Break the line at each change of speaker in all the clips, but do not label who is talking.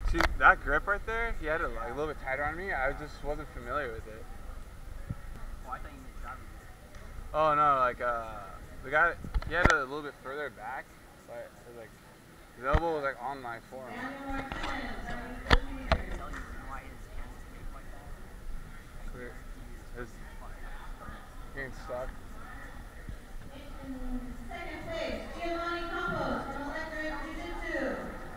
See, that grip right there, he had it like a little bit tighter on me. I just wasn't familiar with it.
Oh, I thought you meant driving.
Oh no, like the guy, he had it a little bit further back, so like his elbow was like on my forearm.
I can tell you, you know why his hands make like that? I guarantee you it's
Getting stuck.
In second place, Giovanni Campos from Electric Jiu-Jitsu.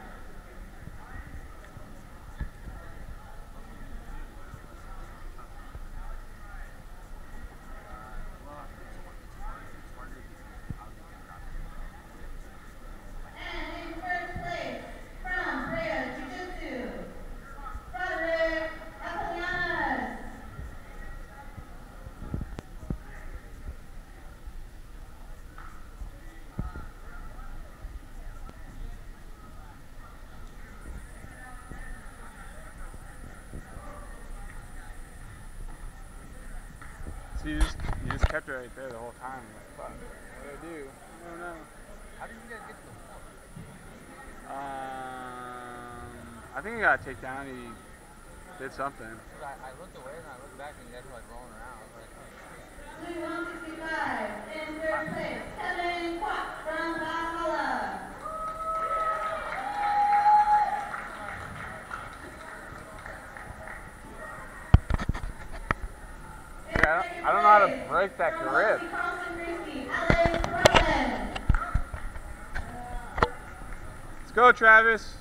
Well, it's harder because obviously you can drop it.
And in first place, from Brea Jiu-Jitsu, Roderick Apollanas.
So you just kept it right there the whole time. Like, fuck, what do I do? I don't know.
How did you guys get to the floor?
I think he got a takedown. He did something.
I looked away and I looked back and you guys were like rolling around. I was like, oh.
Blue 165, in third place, Kevin Kwok from Valhalla.
Yeah, I don't know how to break that grip. Let's go, Travis.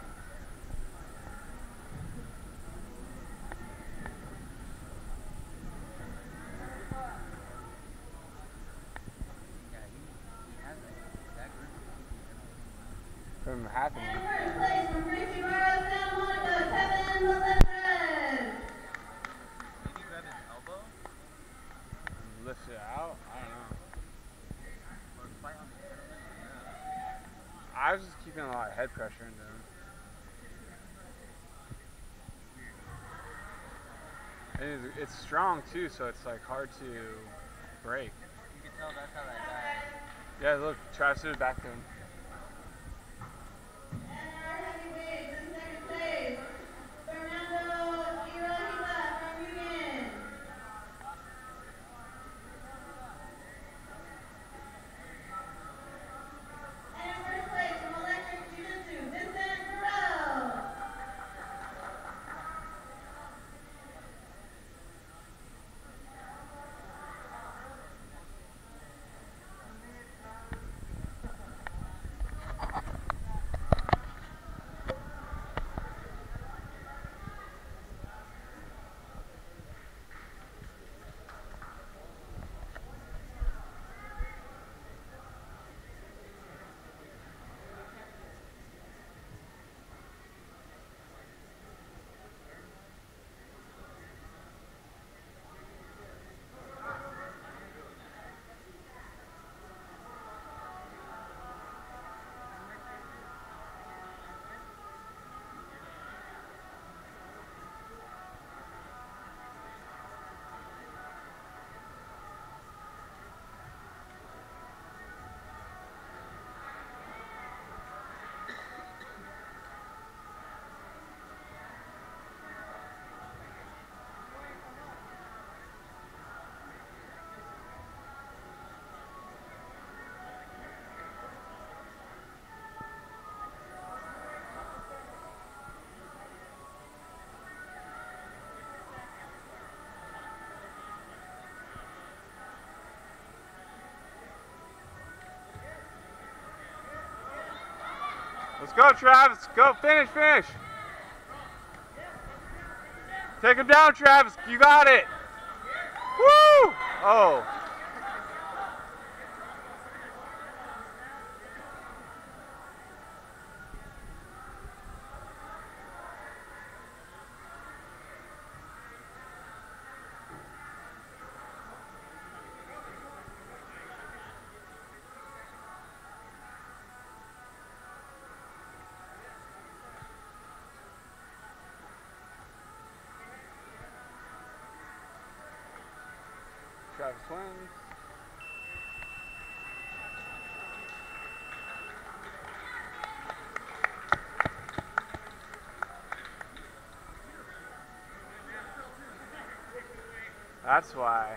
From happening.
And first place from Gracie Barra, Santa Monica, Kevin Melendez.
Did you grab his elbow?
Lift it out? I don't know.
Or fight on the head? Yeah.
I was just keeping a lot of head pressure into him. And it's strong too, so it's like hard to break.
You can tell that's how that guy.
Yeah, look, Travis did it back to him.
And our heavyweights in second place, Fernando Irohita from Union. And in first place from Electric Jiu-Jitsu, Vincent Burrell.
Let's go, Travis. Go, finish. Take him down, Travis. You got it. Woo! Oh. Travis wins. That's why.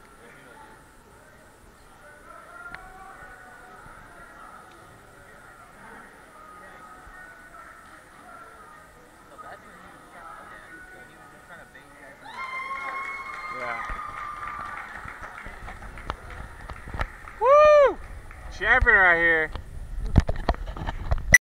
So that's when he was just trying to bait you guys in the
Yeah. Woo! Champion right here.